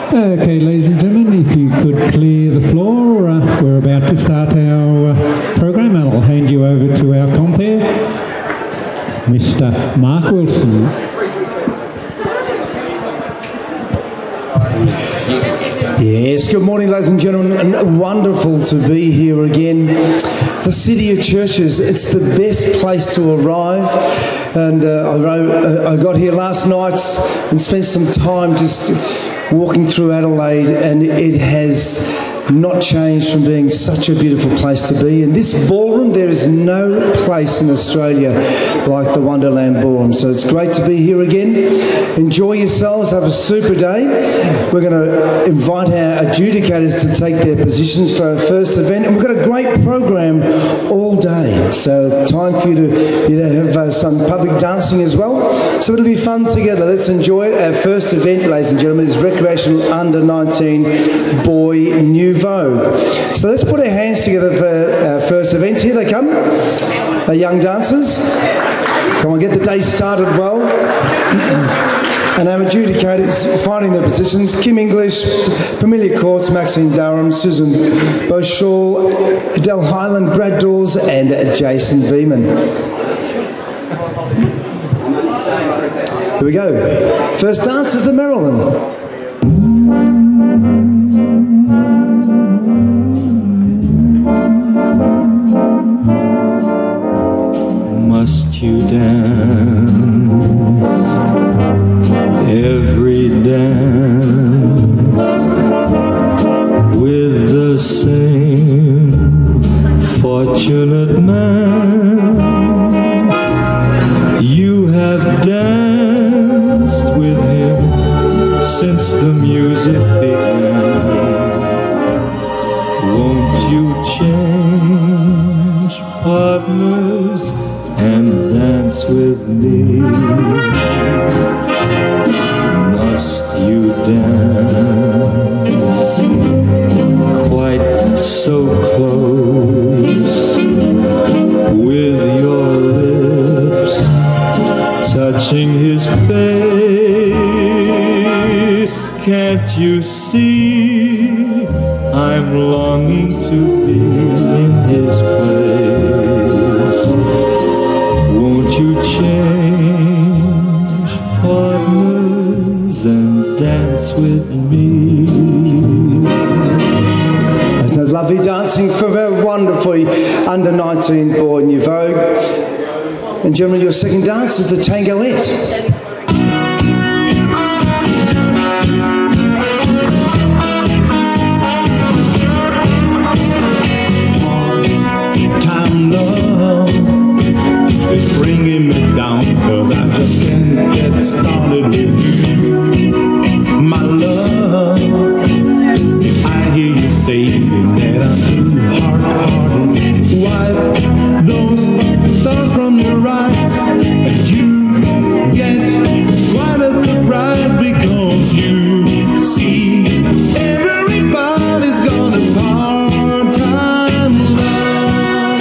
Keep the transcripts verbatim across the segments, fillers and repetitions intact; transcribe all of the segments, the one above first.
Okay, ladies and gentlemen, if you could clear the floor, uh, we're about to start our uh, program, and I'll hand you over to our compere, Mister Mark Wilson. Yes, good morning, ladies and gentlemen, and wonderful to be here again. The City of Churches, it's the best place to arrive. And uh, I, wrote, uh, I got here last night and spent some time just walking through Adelaide, and it has not changed from being such a beautiful place to be. In this ballroom, there is no place in Australia like the Wonderland Ballroom. So it's great to be here again. Enjoy yourselves, have a super day. We're going to invite our adjudicators to take their positions for our first event, and we've got a great program all day. So time for you to, you know, have uh, some public dancing as well. So it'll be fun together. Let's enjoy it. Our first event, ladies and gentlemen, is Recreational Under nineteen Boy New Vogue. So let's put our hands together for our first event. Here they come, our young dancers. Come on, get the day started well. And our adjudicators finding their positions: Kim English, Pamelia Courts, Maxine Durham, Susan Beauchall, Adele Highland, Brad Dawes, and Jason Beeman. Here we go. First dance is the Maryland. Must you dance every dance with the same fortunate man? You have danced with him since the music began. Won't you change partners and dance with me? Must you dance quite so close, with your lips touching his face? Can't you see I'm longing to be in his place? Won't you change partners and dance with me? There's that lovely dancing from our wonderfully under nineteen Boy New Vogue. And gentlemen, your second dance is the Tangoette. Time love is bringing me down, 'cause I just can't get started with you, my love. I hear you saying that I'm too hard-hearted. Wipe those stars from your eyes, and you get quite a surprise, because you see everybody's gonna part-time love.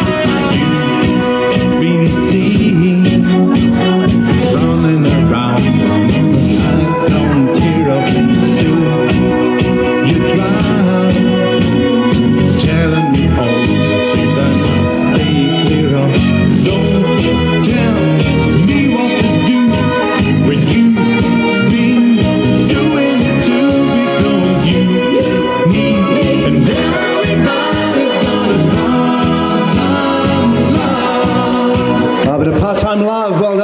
You've been seen running around, I don't tear up and still you try, telling me all the things I must stay clear of. Don't tell me what to do when you've been doing it too, because you, me, and everybody's got a part-time love. Ah, but a part-time love, well